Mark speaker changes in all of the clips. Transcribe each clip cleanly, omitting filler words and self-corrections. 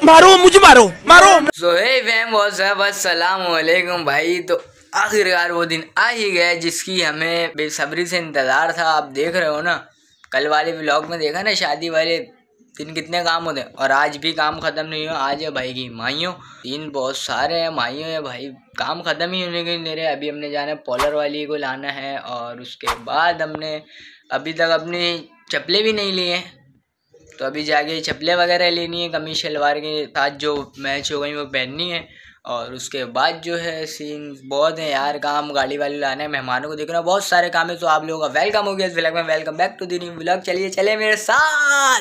Speaker 1: मारो मुझे, मारो मारो।
Speaker 2: सो हे फैम, अस्सलाम वालेकुम भाई। तो आखिरकार वो दिन आ ही गया जिसकी हमें बेसब्री से इंतज़ार था। आप देख रहे हो ना, कल वाले व्लॉग में देखा ना, शादी वाले दिन कितने काम होते हैं, और आज भी काम ख़त्म नहीं हुआ। आज है भाई की माइयों, दिन बहुत सारे हैं माइयों है भाई, काम ख़त्म ही होने के नहीं रहे। अभी हमने जाना है पॉलर वाली को लाना है, और उसके बाद हमने अभी तक अपनी चप्पलें भी नहीं ली हैं, तो अभी जाके चप्पलें वगैरह लेनी है, कमीज शलवार के साथ जो मैच हो गई वो पहननी है। और उसके बाद जो है सीन बहुत है यार, काम गाड़ी वाली लाना है, मेहमानों को देखना, बहुत सारे काम है। तो आप लोगों का वेलकम हो गया इस व्लॉग में, welcome back to the new vlog. चलिए चले मेरे साथ।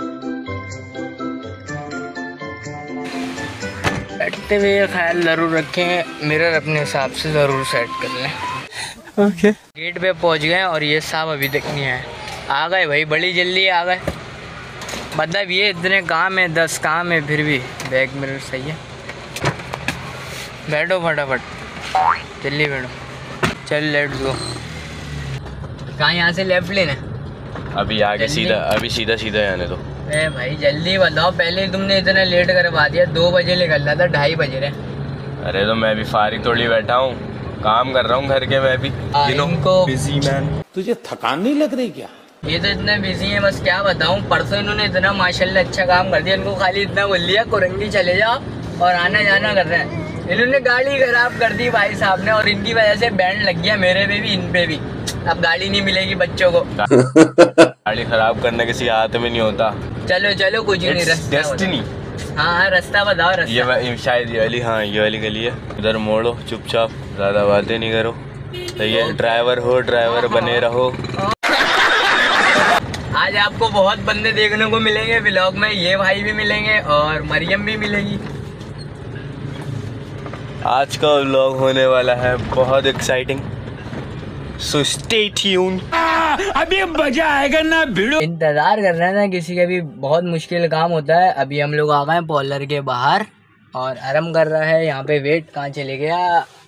Speaker 2: बैठते हुए ख्याल ज़रूर रखें, मिरर अपने हिसाब से ज़रूर सेट कर लें।
Speaker 1: ओके
Speaker 2: गेट पे पहुंच गए और ये साहब अभी तक नहीं आए। आ गए भाई, बड़ी जल्दी आ गए। मतलब ये इतने काम है, 10 काम है, फिर भी बैक मिरर सही है। बैठो फटाफट, जल्दी बैठो। चल लेट्स गो। कहाँ यहाँ से लेफ्ट लेना?
Speaker 3: अभी आगे सीधा, अभी सीधा सीधा आने दो।
Speaker 2: अरे भाई जल्दी बताओ, पहले ही तुमने इतना लेट करवा दिया। 2 बजे निकल रहा था, 2:30 बज रहे।
Speaker 3: अरे तो मैं भी फारिग थोड़ी बैठा हूँ, काम कर रहा हूँ घर के। मैं भी
Speaker 2: इनको
Speaker 1: बिजी मैन, तुझे थकान नहीं लग रही क्या?
Speaker 2: ये तो इतने बिजी है, बस क्या बताऊं। परसों इन्होंने इतना माशाल्लाह अच्छा काम कर दिया, इनको खाली इतना बोल दिया कुरंगी चले जाओ और आना जाना कर रहे हैं। इन्होंने गाड़ी खराब कर दी भाई साहब ने, और इनकी वजह से बैंड लग गया मेरे पे भी, इन पे भी। अब गाड़ी नहीं मिलेगी बच्चों को।
Speaker 3: गाड़ी खराब करने किसी हाथ में नहीं होता।
Speaker 2: चलो चलो कुछ नहीं, रास्ता
Speaker 3: डेस्टिनी।
Speaker 2: हाँ रास्ता बताओ। रास्ता
Speaker 3: ये शायद ये वाली, हाँ ये वाली गली है। उधर मोड़ो चुपचाप, ज्यादा बातें नहीं करो। तो ये ड्राइवर हो, ड्राइवर बने रहो।
Speaker 2: आज आपको बहुत बंदे देखने को मिलेंगे व्लॉग में, ये भाई भी मिलेंगे और मरियम भी मिलेगी।
Speaker 3: आज का व्लॉग होने वाला है बहुत एक्साइटिंग, सो स्टे ट्यून।
Speaker 1: अभी मजा आएगा ना भिड़ो।
Speaker 2: इंतजार कर रहे हैं ना, किसी का भी बहुत मुश्किल काम होता है। अभी हम लोग आ गए पॉलर के बाहर और आराम कर रहा है यहाँ पे। वेट कहाँ चले गया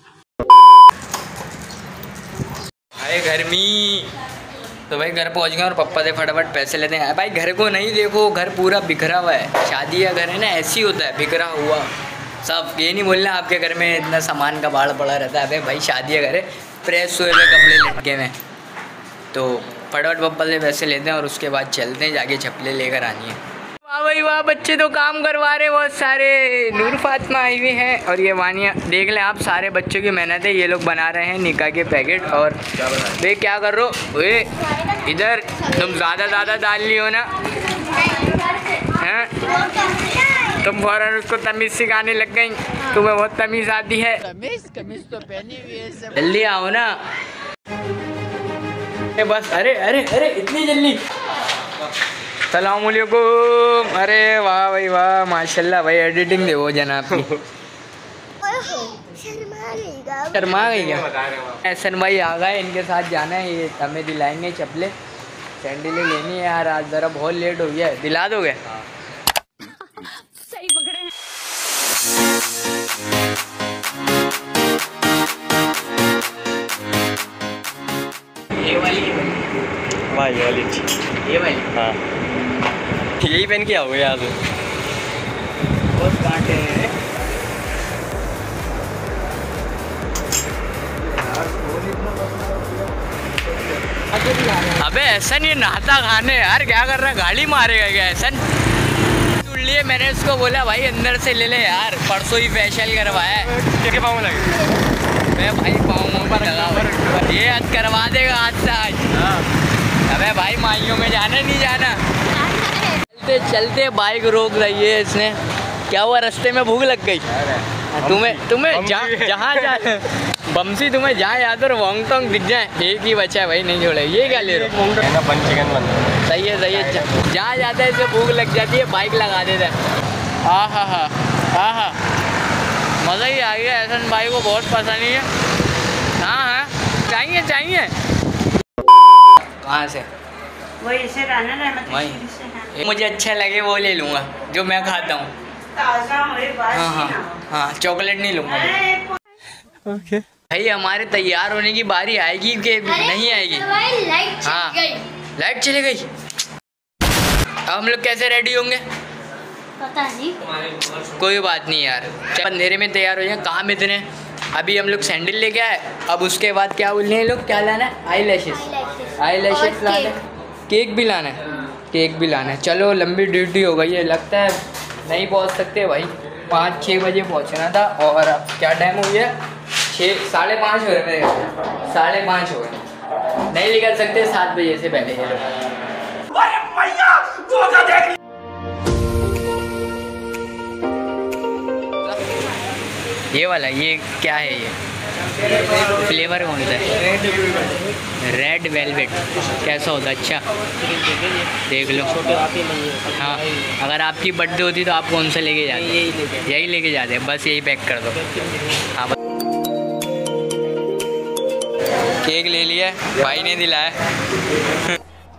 Speaker 2: भाई, गर्मी। तो भाई घर पहुँच गए और पप्पा से फटाफट पैसे लेते हैं। भाई घर को नहीं देखो, घर पूरा बिखरा हुआ है। शादी का घर है ना, ऐसी होता है, बिखरा हुआ सब। ये नहीं बोलना आपके घर में इतना सामान का बाढ़ पड़ा रहता है। अबे भाई शादी का घर है, प्रेस हुए हुए कपड़े लटके में। तो फटाफट पप्पा से पैसे लेते हैं और उसके बाद चलते हैं, जाके चप्पलें लेकर आनी है। वाह भाई वाह, बच्चे तो काम करवा रहे बहुत सारे। नूर फातिमा आई हुई हैं और ये वानिया, देख लें आप, सारे बच्चों की मेहनत है। ये लोग बना रहे हैं निकाह के पैकेट। और वे क्या कर रहे हो? वे इधर तुम ज़्यादा डाल लियो ना, हैं? तुम फौरन उसको तमीज़ सिखाने लग गई। तुम्हें बहुत तमीज़ आती है। तमीज़ तो पहनी हुई है। जल्दी आओ ना बस। अरे अरे अरे इतनी जल्दी? सलाम अलैकुम। अरे वाह भाई वाह, माशाल्लाह भाई, एडिटिंग दे वो जनाब की। शर्मा गई क्या? एहसन भाई आ गए, इनके साथ जाना है। ये हमें दिलाएंगे चप्पलें, सैंडलें लेनी है यार। आज ज़रा बहुत लेट हो गया है, दिला दोगे? सही पकड़े हैं। ये वाली ये वाली
Speaker 3: हाँ, यही पहन के आओगे आज?
Speaker 2: बहुत कांटे हैं। अबे एहसन, ये नहाता खाने यार, क्या कर रहा है? गाड़ी मारेगा क्या एहसन? जुड़ लिए, मैंने उसको बोला भाई अंदर से ले ले यार, परसों ही फेशियल करवाया है।
Speaker 3: क्या पाँव लगे?
Speaker 2: मैं भाई पाँव पर लगा, ये आज करवा देगा आज से आज। अबे भाई माइयों में जाना नहीं जाना? चलते चलते बाइक रोक रही है इसने। क्या हुआ, रास्ते में भूख लग गई? तुम्हें जहाँ जा बमसी, तुम्हें जहाँ याद और वोंग टोंग दिख जाए, एक ही बचा है भाई, नहीं छोड़े। ये क्या ले रहे हो? सही है सही है। जहाँ जाता है इसे भूख लग जाती है, बाइक लगा देता है। हाँ मज़ा ही आ गया। एहसन भाई को बहुत पसंद है। हाँ चाहिए चाहिए। कहाँ से?
Speaker 4: वही से
Speaker 2: वही मुझे अच्छा लगे वो ले लूँगा जो मैं खाता हूँ। हाँ चॉकलेट नहीं लूँगा।
Speaker 1: ओके
Speaker 2: भाई हमारे तैयार होने की बारी आएगी कि नहीं आएगी? हाँ लाइट चली गई। अब हम लोग कैसे रेडी होंगे?
Speaker 4: पता नहीं।
Speaker 2: कोई बात नहीं यार, अंधेरे में तैयार हो जाए। कहाँ में इतने? अभी हम लोग सैंडल लेके आए, अब उसके बाद क्या बोल रहे हैं लोग, क्या लाना है? आई लैशेस लाना है, केक भी लाना है, केक भी लाना है। चलो लंबी ड्यूटी हो गई है, लगता है नहीं पहुंच सकते भाई। 5-6 बजे पहुंचना था और अब क्या टाइम हो गया? 6-5:30 हो रहे मेरे, 5:30 हो गए। नहीं निकल सकते 7 बजे से पहले ये लोग। ये वाला, ये क्या है? ये फ्लेवर कौन सा है? Red velvet. कैसा होता है? अच्छा देख लो। हाँ, अगर आपकी बर्थडे होती तो आप कौन सा लेके जाते? यही लेके जाते हैं, बस यही पैक कर दो। हाँ, केक ले लिया, भाई ने दिलाया।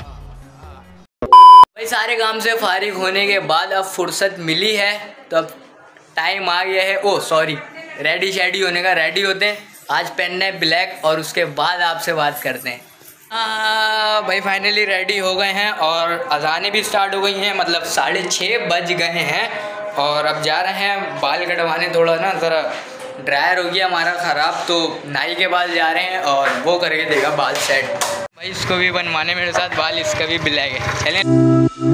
Speaker 2: भाई सारे काम से फारिग होने के बाद अब फुर्सत मिली है, तो अब टाइम आ गया है। ओ सॉरी, रेडी शेडी होने का। रेडी होते हैं, आज पहनना है ब्लैक और उसके बाद आपसे बात करते हैं। भाई फाइनली रेडी हो गए हैं और अजानें भी स्टार्ट हो गई हैं, मतलब 6:30 बज गए हैं। और अब जा रहे हैं बाल कटवाने, थोड़ा ना ज़रा ड्रायर हो गया हमारा ख़राब, तो नाई के बाल जा रहे हैं और वो करके देगा बाल सेट। भाई इसको भी बनवाने मेरे साथ बाल, इसका भी ब्लैक है। चलें।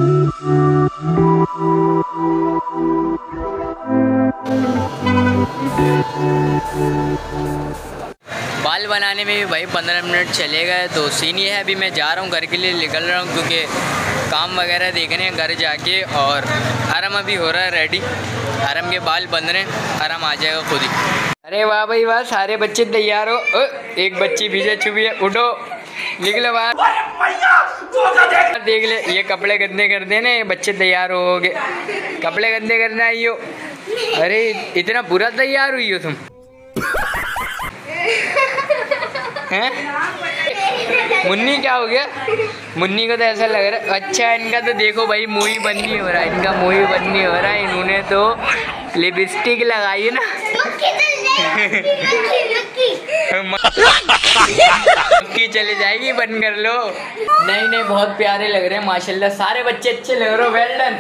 Speaker 2: बाल बनाने में भी भाई 15 मिनट चले गए, तो सीन ये है अभी मैं जा रहा हूँ घर के लिए, निकल रहा हूँ क्योंकि काम वगैरह देखने हैं घर जाके। और आराम अभी हो रहा है रेडी, आराम के बाल बन रहे हैं, आराम आ जाएगा खुद ही। अरे वाह भाई वाह, सारे बच्चे तैयार हो। एक बच्ची पीछे छुपी है, उठो निकलो बाहर। देख ले, ये कपड़े गंदे कर देने, ये बच्चे तैयार हो गए, कपड़े गंदे करने आई हो। अरे इतना बुरा तैयार हुई हो तुम हैं? मुन्नी क्या हो गया? मुन्नी को तो ऐसा लग रहा है। अच्छा इनका तो देखो भाई, मुँह ही बंद नहीं हो रहा है, इनका मुँह ही बंद नहीं हो रहा है। इन्होंने तो लिपस्टिक लगाई है ना। मक्खी चली जाएगी, बंद कर लो। नहीं नहीं, बहुत प्यारे लग रहे हैं माशाल्लाह, सारे बच्चे अच्छे लग रहे हो। Well done.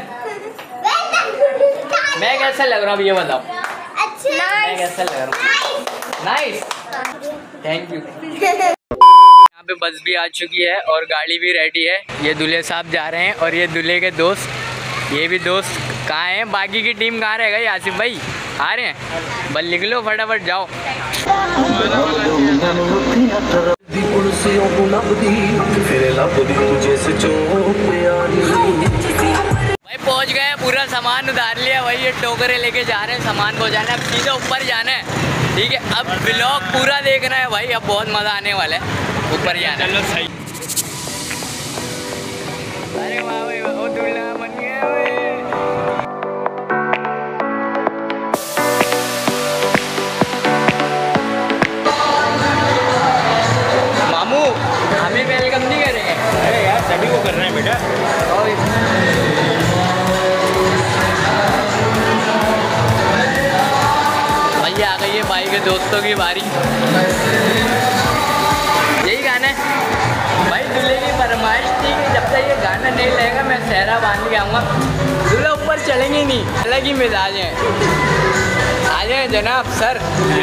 Speaker 2: मैं कैसा लग रहा हूँ ये बताओ? मैं कैसा लग रहा हूँ? Nice, thank you. यहाँ पे बस भी आ चुकी है और गाड़ी भी रेडी है। ये दूल्हे साहब जा रहे हैं और ये दूल्हे के दोस्त, ये भी दोस्त कहाँ हैं? बाकी की टीम कहाँ रह गई? आसिफ भाई आ रहे हैं, बस लिख लो फटाफट जाओ। भाई पहुँच गए, पूरा सामान उतार लिया। भाई ये टोकरे लेके जा रहे हैं सामान पहुँचाने, अब सीधे ऊपर जाना है। ठीक है, अब ब्लॉग पूरा देखना है भाई, अब बहुत मज़ा आने वाला है, ऊपर जाना है। चलो सही। अरे वाह भाई, वो दूल्हा बन गया भाई। मामू हमें वेलकम नहीं करेंगे?
Speaker 1: अरे यार सभी को करना है बेटा।
Speaker 2: भाई आ गई है भाई के दोस्तों की बारी। यही गाना है भाई, दूल्हे की फरमाइश थी कि जब तक ये गाना नहीं लगेगा मैं सहरा बांध के आऊँगा। दूल्हा ऊपर चलेंगे नहीं, अलग ही मिजाज हैं। आ जाए जनाब सर।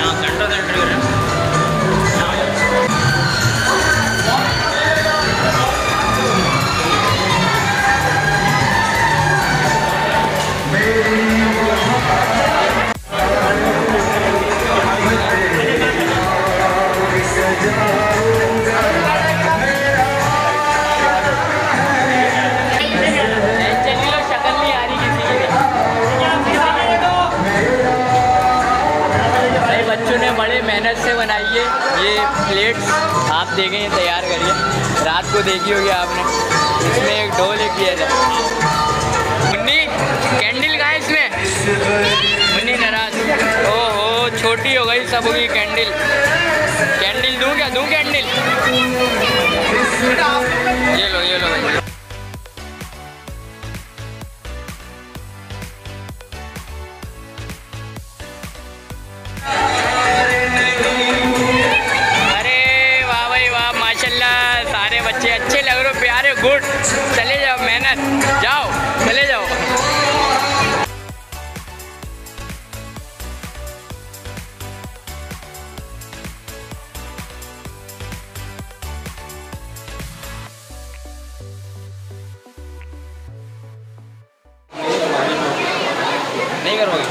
Speaker 2: बड़े मेहनत से बनाई है ये प्लेट्स, आप देखें ये तैयार करिए। रात को देखी होगी आपने, इसमें एक ढोल एक किया था। मुन्नी कैंडल कहाँ है इसमें? मुन्नी नाराज, ओहो छोटी हो गई सबकी कैंडल। कैंडल दूँ क्या? दूँ कैंडल? ये लो भाई। सारे बच्चे अच्छे लग रहे हो, प्यारे, गुड। चले जाओ, मेहनत, जाओ, चले जाओ।
Speaker 1: नहीं करोगे?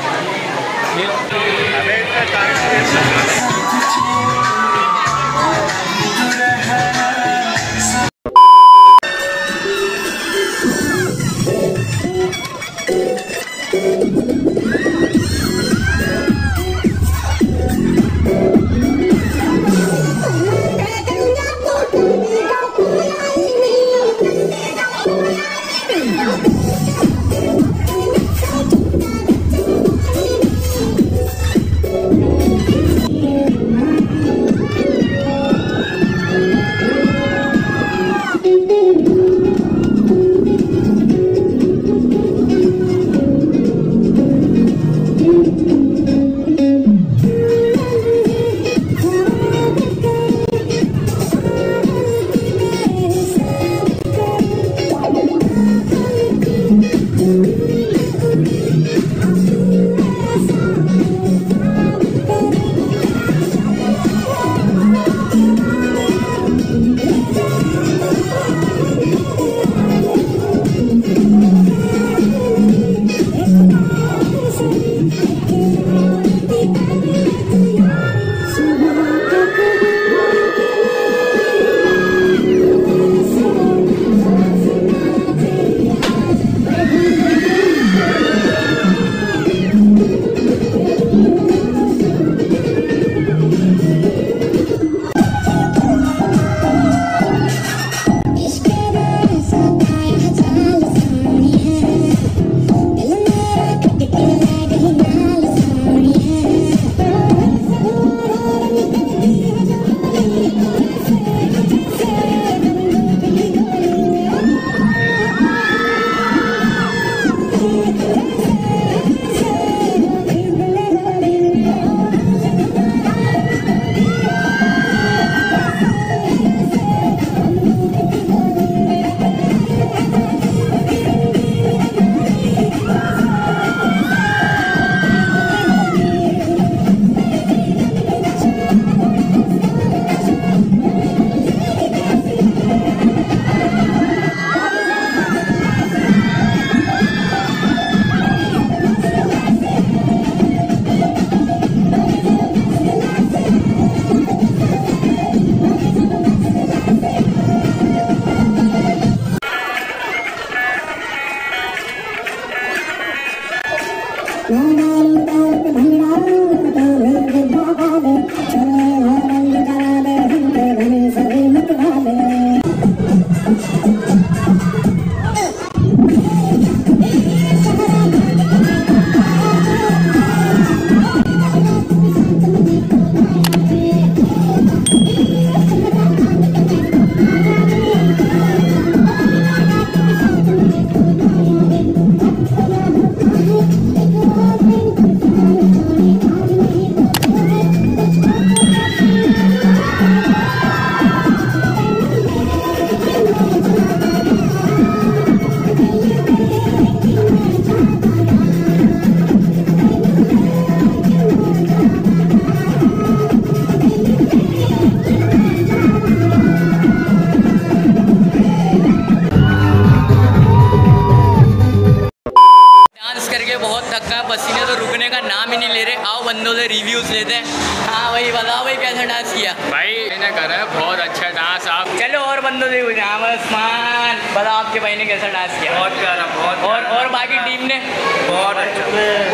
Speaker 2: रिव्यूज लेते हैं। हाँ भाई बताओ भाई कैसा डांस किया?
Speaker 1: भाई मैंने करा है बहुत अच्छा डांस। आप
Speaker 2: चलो और बंदों से पूछे। उस्मान बताओ आपके भाई ने कैसा डांस किया?
Speaker 1: बहुत प्यारा, बहुत
Speaker 2: और बाकी टीम ने
Speaker 1: बहुत अच्छा।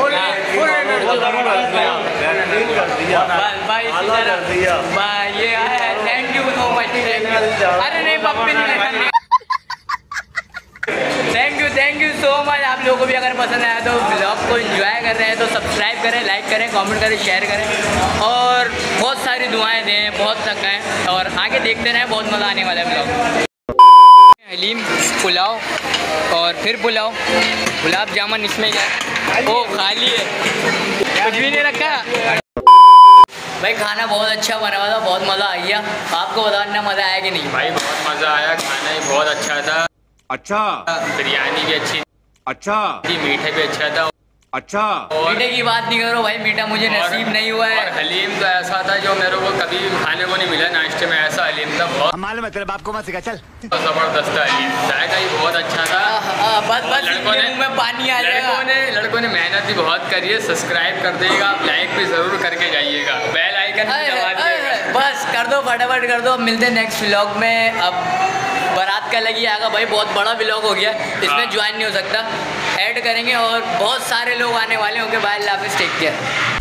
Speaker 2: भाई ये है, थैंक यू सो मच। अरे नहीं पप्पी नहीं, थैंक यू सो मच। आप लोगों को भी अगर पसंद आया तो ब्लॉग को एंजॉय कर रहे हैं तो सब्सक्राइब करें, लाइक करें, कमेंट करें, शेयर करें और बहुत सारी दुआएं दें, बहुत थकाएं और आगे देखते रहें, बहुत मज़ा आने वाला है ब्लॉग। हलीम, पुलाव और फिर पुलाव, गुलाब जामुन, इसमें क्या वो खाली है, कुछ भी नहीं रखा। भाई खाना बहुत अच्छा बना हुआ था, बहुत मज़ा आ गया। आपको बताना मज़ा आया कि नहीं?
Speaker 1: भाई बहुत मज़ा आया, खाना ही बहुत अच्छा था।
Speaker 4: अच्छा,
Speaker 1: बिरयानी भी अच्छी,
Speaker 4: अच्छा,
Speaker 1: मीठे भी अच्छा था।
Speaker 4: अच्छा,
Speaker 1: और
Speaker 2: मीठे की बात नहीं करो भाई, मीठा मुझे नसीब नहीं हुआ है।
Speaker 1: और हलीम तो ऐसा था जो मेरे को कभी खाने को नहीं मिला नाश्ते में। ऐसा हलीम था, बहुत
Speaker 4: मालूम है तेरे बाप को मत सिखा, चल।
Speaker 1: जबरदस्त हलीम, जायका ही बहुत अच्छा था।
Speaker 2: बस
Speaker 1: लड़कों
Speaker 2: मुंह में पानी आ जाएगा।
Speaker 1: लड़कों ने मेहनत भी बहुत करी है। सब्सक्राइब कर देगा, लाइक भी जरूर करके जाइएगा, बेल आइकन भी दबा दीजिएगा।
Speaker 2: बस कर दो, फटाफट कर दो। मिलते हैं नेक्स्ट व्लॉग में। अब बारात का लगी आएगा भाई, बहुत बड़ा व्लॉग हो गया, इसमें ज्वाइन नहीं हो सकता, ऐड करेंगे और बहुत सारे लोग आने वाले होंगे। बाय, अल्लाह हाफिज़, टेक केयर।